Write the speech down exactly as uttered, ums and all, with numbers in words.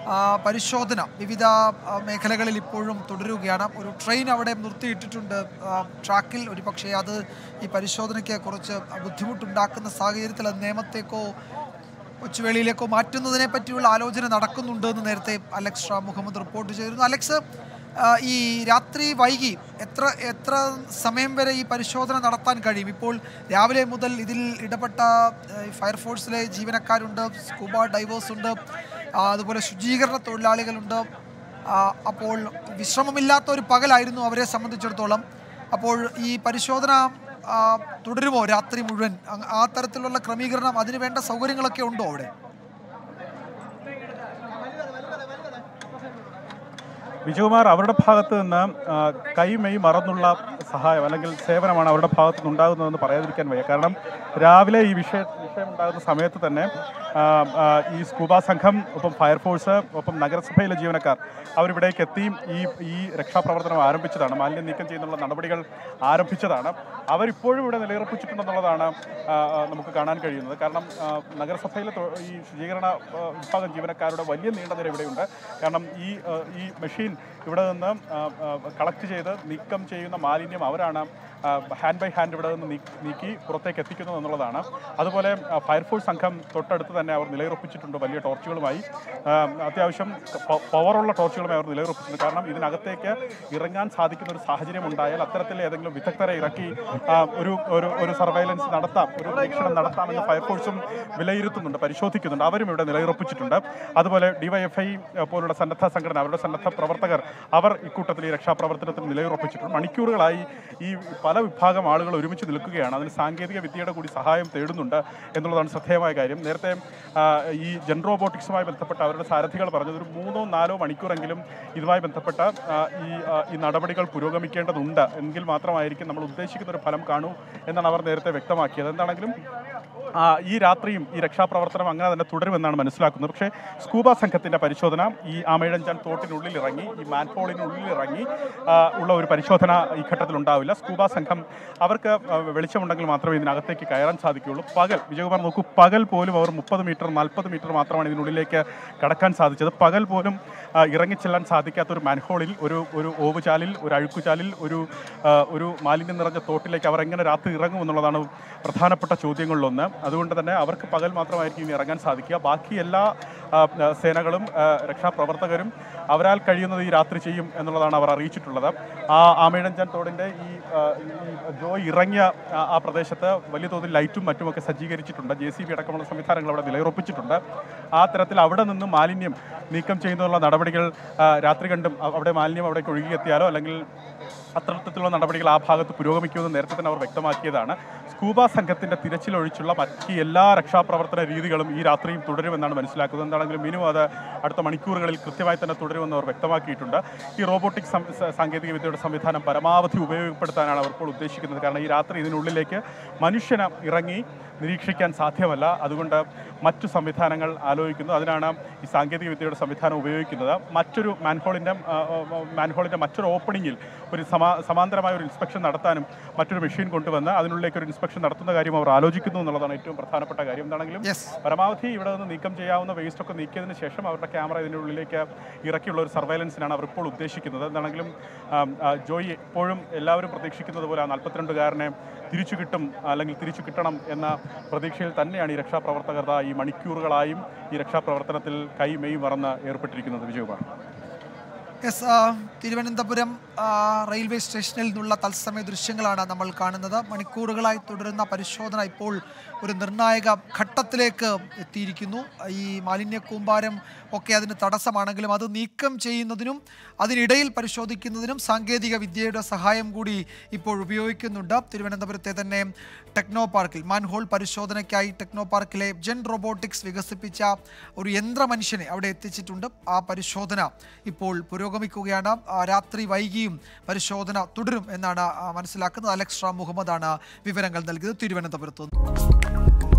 പരിശോധന വിവിധ മേഖലകളിൽ ഇപ്പോഴും തുടരുകയാണ്. ഒരു ട്രെയിൻ അവിടെ നിർത്തിയിട്ടിട്ടുണ്ട് ട്രാക്കിൽ. ഒരു പക്ഷേ അത് ഈ പരിശോധനയ്ക്ക് കുറച്ച് ബുദ്ധിമുട്ടുണ്ടാക്കുന്ന സാഹചര്യത്തിൽ അത് നേമത്തേക്കോ കൊച്ചുവേളിയിലേക്കോ മാറ്റുന്നതിനെ പറ്റിയുള്ള ആലോചന നടക്കുന്നുണ്ട് എന്ന് നേരത്തെ അലക്സ് ഷാ മുഹമ്മദ് റിപ്പോർട്ട് ചെയ്തിരുന്നു. അലക്സ്, ഈ രാത്രി വൈകി എത്ര എത്ര സമയം വരെ ഈ പരിശോധന നടത്താൻ കഴിയും? ഇപ്പോൾ രാവിലെ മുതൽ ഇതിൽ ഇടപെട്ട ഫയർഫോഴ്സിലെ ജീവനക്കാരുണ്ട്, സ്കൂബ ഡൈവേഴ്സ് ഉണ്ട്, അതുപോലെ ശുചീകരണ തൊഴിലാളികളുണ്ട്. അപ്പോൾ വിശ്രമമില്ലാത്ത ഒരു പകലായിരുന്നു അവരെ സംബന്ധിച്ചിടത്തോളം. അപ്പോൾ ഈ പരിശോധന തുടരുമോ രാത്രി മുഴുവൻ? ആ തരത്തിലുള്ള ക്രമീകരണം, അതിന് വേണ്ട സൗകര്യങ്ങളൊക്കെ ഉണ്ടോ അവിടെ? വിജയകുമാർ, അവരുടെ ഭാഗത്ത് നിന്ന് കൈമെയ് മറന്നുള്ള സഹായം അല്ലെങ്കിൽ സേവനമാണ് അവരുടെ ഭാഗത്തു നിന്നുണ്ടാകുന്നതെന്ന് പറയാതിരിക്കാൻ വയ്യ. കാരണം രാവിലെ ഈ വിഷയ വിഷയം ഉണ്ടാകുന്ന സമയത്ത് തന്നെ ഈ സ്കൂബ സംഘം, ഒപ്പം ഫയർഫോഴ്സ്, ഒപ്പം നഗരസഭയിലെ ജീവനക്കാർ അവരിവിടേക്ക് എത്തി ഈ ഈ രക്ഷാപ്രവർത്തനം ആരംഭിച്ചതാണ്. മാലിന്യം നീക്കം ചെയ്യുന്നുള്ള നടപടികൾ ആരംഭിച്ചതാണ്. അവരിപ്പോഴും ഇവിടെ നിലയുറപ്പിച്ചിട്ടുണ്ടെന്നുള്ളതാണ് നമുക്ക് കാണാൻ കഴിയുന്നത്. കാരണം നഗരസഭയിലെ ഈ ശുചീകരണ വിഭാഗം ജീവനക്കാരുടെ വലിയ നീണ്ട നിര ഇവിടെയുണ്ട്. കാരണം ഈ ഈ മെഷീൻ ഇവിടെ നിന്ന് കളക്ട് ചെയ്ത് നീക്കം ചെയ്യുന്ന മാലിന്യം അവരാണ് ഹാൻഡ് ബൈ ഹാൻഡ് ഇവിടെ നിന്ന് നീക്കി പുറത്തേക്ക് എത്തിക്കുന്നത് എന്നുള്ളതാണ്. അതുപോലെ ഫയർഫോഴ്സ് സംഘം തൊട്ടടുത്ത് തന്നെ അവർ നിലയുറപ്പിച്ചിട്ടുണ്ട് വലിയ ടോർച്ചുകളുമായി. അത്യാവശ്യം പവറുള്ള ടോർച്ചുകളുമായി അവർ നിലയുറപ്പിച്ചിട്ടുണ്ട്. കാരണം ഇതിനകത്തേക്ക് ഇറങ്ങാൻ സാധിക്കുന്ന ഒരു സാഹചര്യം ഉണ്ടായാൽ അത്തരത്തിൽ ഏതെങ്കിലും വിദഗ്ധരെ ഇറക്കി ഒരു ഒരു ഒരു സർവൈലൻസ് നടത്താം, ഒരു നിരീക്ഷണം നടത്താമെന്ന് ഫയർഫോഴ്സും വിലയിരുത്തുന്നുണ്ട്, പരിശോധിക്കുന്നുണ്ട്. അവരും ഇവിടെ നിലയുറപ്പിച്ചിട്ടുണ്ട്. അതുപോലെ ഡിവൈഎഫ്ഐ പോലുള്ള സന്നദ്ധ സംഘടന, അവരുടെ സന്നദ്ധ പ്രവർത്തകർ, അവർ ഇക്കൂട്ടത്തിൽ ഈ രക്ഷാപ്രവർത്തനത്തിൽ നിലയുറപ്പിച്ചിട്ടുണ്ട്. മണിക്കൂറുകളായി ഈ പല വിഭാഗം ആളുകൾ ഒരുമിച്ച് നിൽക്കുകയാണ്. അതിന് സാങ്കേതിക വിദ്യയുടെ കൂടി സഹായം തേടുന്നുണ്ട് എന്നുള്ളതാണ് ശ്രദ്ധേയമായ കാര്യം. നേരത്തെ ഈ ജെൻ റോബോട്ടിക്സുമായി ബന്ധപ്പെട്ട അവരുടെ സാരഥികൾ പറഞ്ഞത് ഒരു മൂന്നോ നാലോ മണിക്കൂറെങ്കിലും ഇതുമായി ബന്ധപ്പെട്ട ഈ ഈ നടപടികൾ പുരോഗമിക്കേണ്ടതുണ്ട്, എങ്കിൽ മാത്രമായിരിക്കും നമ്മൾ ഉദ്ദേശിക്കുന്ന ഒരു ഫലം കാണൂ എന്നാണ് അവർ നേരത്തെ വ്യക്തമാക്കിയത്. എന്താണെങ്കിലും ഈ രാത്രിയും ഈ രക്ഷാപ്രവർത്തനം അങ്ങനെ തന്നെ തുടരുമെന്നാണ് മനസ്സിലാക്കുന്നത്. പക്ഷേ സ്കൂബ സംഘത്തിൻ്റെ പരിശോധന ഈ ആമയിഴഞ്ചാൻ തോട്ടിനുള്ളിൽ ഇറങ്ങി, ഈ മാൻഹോളിനുള്ളിൽ ഇറങ്ങി ഉള്ള ഒരു പരിശോധന ഈ ഘട്ടത്തിൽ ഉണ്ടാവില്ല. സ്കൂബ സംഘം അവർക്ക് വെളിച്ചമുണ്ടെങ്കിൽ മാത്രമേ ഇതിനകത്തേക്ക് കയറാൻ സാധിക്കുകയുള്ളൂ. പകൽ, വിജയകുമാർ നോക്കൂ, പകൽ പോലും അവർ മുപ്പത് മീറ്റർ നാൽപ്പത് മീറ്റർ മാത്രമാണ് ഇതിനുള്ളിലേക്ക് കടക്കാൻ സാധിച്ചത്. പകൽ പോലും ഇറങ്ങിച്ചെല്ലാൻ സാധിക്കാത്ത ഒരു മാൻഹോളിൽ, ഒരു ഒരു ഓവുചാലിൽ, ഒരു അഴുക്കുചാലിൽ, ഒരു ഒരു മാലിന്യം നിറഞ്ഞ തോട്ടിലേക്ക് അവർ എങ്ങനെ രാത്രി ഇറങ്ങും എന്നുള്ളതാണ് പ്രധാനപ്പെട്ട ചോദ്യങ്ങളിലൊന്ന്. അതുകൊണ്ട് തന്നെ അവർക്ക് പകൽ മാത്രമായിരിക്കും ഇനി ഇറങ്ങാൻ സാധിക്കുക. ബാക്കി എല്ലാ സേനകളും രക്ഷാപ്രവർത്തകരും അവരാൽ കഴിയുന്നത് ഈ രാത്രി ചെയ്യും എന്നുള്ളതാണ് അവർ അറിയിച്ചിട്ടുള്ളത്. ആ ആമയിഴഞ്ചാൻ തോടിൻ്റെ ഈ ജോയ് ഇറങ്ങിയ ആ പ്രദേശത്ത് വലിയ തോതിൽ ലൈറ്റും മറ്റുമൊക്കെ സജ്ജീകരിച്ചിട്ടുണ്ട്. ജെ സി ബി അടക്കമുള്ള സംവിധാനങ്ങൾ അവിടെ നിലയുറപ്പിച്ചിട്ടുണ്ട്. ആ തരത്തിൽ അവിടെ നിന്നും മാലിന്യം നീക്കം ചെയ്യുന്നതിനുള്ള നടപടികൾ രാത്രി കണ്ടും അവിടെ മാലിന്യം അവിടേക്ക് ഒഴുകിയെത്തിയാലോ അല്ലെങ്കിൽ അത്തരത്തിലുള്ള നടപടികൾ ആ ഭാഗത്ത് പുരോഗമിക്കുമെന്ന് നേരത്തെ തന്നെ അവർ വ്യക്തമാക്കിയതാണ്. സ്കൂബ സംഘത്തിൻ്റെ തിരച്ചിലൊഴിച്ചുള്ള മറ്റ് എല്ലാ രക്ഷാപ്രവർത്തന രീതികളും ഈ രാത്രിയും തുടരുമെന്നാണ് മനസ്സിലാക്കുന്നത്. എന്താണെങ്കിലും മിനിമം അത് അടുത്ത മണിക്കൂറുകളിൽ കൃത്യമായി തന്നെ തുടരുമെന്ന് അവർ വ്യക്തമാക്കിയിട്ടുണ്ട്. ഈ റോബോട്ടിക് സാങ്കേതിക വിദ്യയുടെ സംവിധാനം പരമാവധി ഉപയോഗപ്പെടുത്താനാണ് അവർ ഇപ്പോൾ ഉദ്ദേശിക്കുന്നത്. കാരണം ഈ രാത്രി ഇതിനുള്ളിലേക്ക് മനുഷ്യന് ഇറങ്ങി നിരീക്ഷിക്കാൻ സാധ്യമല്ല. അതുകൊണ്ട് മറ്റു സംവിധാനങ്ങൾ ആലോചിക്കുന്നു. അതിനാണ് ഈ സാങ്കേതിക വിദ്യയുടെ സംവിധാനം ഉപയോഗിക്കുന്നത്. മറ്റൊരു മാൻഹോളിൻ്റെ മാൻഹോളിൻ്റെ മറ്റൊരു ഓപ്പണിങ്ങിൽ ഒരു സമാ സമാന്തരമായ ഒരു ഇൻസ്പെക്ഷൻ നടത്താനും മറ്റൊരു മെഷീൻ കൊണ്ടുവന്ന് അതിനുള്ളിലേക്ക് ഒരു ഇൻസ്പെക്ഷൻ നടത്തുന്ന കാര്യം അവർ ആലോചിക്കുന്നു എന്നുള്ളതാണ് ഏറ്റവും പ്രധാനപ്പെട്ട കാര്യം. എന്താണെങ്കിലും പരമാവധി ഇവിടെ നിന്ന് നീക്കം ചെയ്യാവുന്ന വേസ്റ്റൊക്കെ നീക്കിയതിന് ശേഷം അവരുടെ ക്യാമറ ഇതിനുള്ളിലേക്ക് ഇറക്കിയുള്ള ഒരു സർവൈലൻസിനാണ് അവർ ഇപ്പോൾ ഉദ്ദേശിക്കുന്നത്. എന്താണെങ്കിലും ജോയി എപ്പോഴും എല്ലാവരും പ്രതീക്ഷിക്കുന്നത് പോലെ ആ നാൽപ്പത്തിരണ്ടുകാരനെ തിരിച്ചു കിട്ടും അല്ലെങ്കിൽ തിരിച്ചു കിട്ടണം എന്ന പ്രതീക്ഷയിൽ തന്നെയാണ് ഈ രക്ഷാപ്രവർത്തകർ ഈ മണിക്കൂറുകളായും ഈ രക്ഷാപ്രവർത്തനത്തിൽ കൈ മെയ് മറന്ന് ഏർപ്പെട്ടിരിക്കുന്നത്. വിജയകുമാർ. യെസ്, തിരുവനന്തപുരം റെയിൽവേ സ്റ്റേഷനിൽ നിന്നുള്ള തത്സമയ ദൃശ്യങ്ങളാണ് നമ്മൾ കാണുന്നത്. മണിക്കൂറുകളായി തുടരുന്ന പരിശോധന ഇപ്പോൾ ഒരു നിർണായക ഘട്ടത്തിലേക്ക് എത്തിയിരിക്കുന്നു. ഈ മാലിന്യ കൂമ്പാരം ഒക്കെ അതിന് തടസ്സമാണെങ്കിലും അത് നീക്കം ചെയ്യുന്നതിനും അതിനിടയിൽ പരിശോധിക്കുന്നതിനും സാങ്കേതിക വിദ്യയുടെ സഹായം കൂടി ഇപ്പോൾ ഉപയോഗിക്കുന്നുണ്ട്. തിരുവനന്തപുരത്തെ തന്നെ ടെക്നോ പാർക്കിൽ മാൻഹോൾ പരിശോധനയ്ക്കായി ടെക്നോ പാർക്കിലെ ജെൻ റോബോട്ടിക്സ് വികസിപ്പിച്ച ഒരു യന്ത്രമനുഷ്യനെ അവിടെ എത്തിച്ചിട്ടുണ്ട്. ആ പരിശോധന ഇപ്പോൾ പുരോഗമിക്കുകയാണ്. രാത്രി വൈകിയും പരിശോധന തുടരും എന്നാണ് മനസ്സിലാക്കുന്നത്. അലക്സ് റാം മുഹമ്മദാണ് വിവരങ്ങൾ നൽകിയത് തിരുവനന്തപുരത്ത്.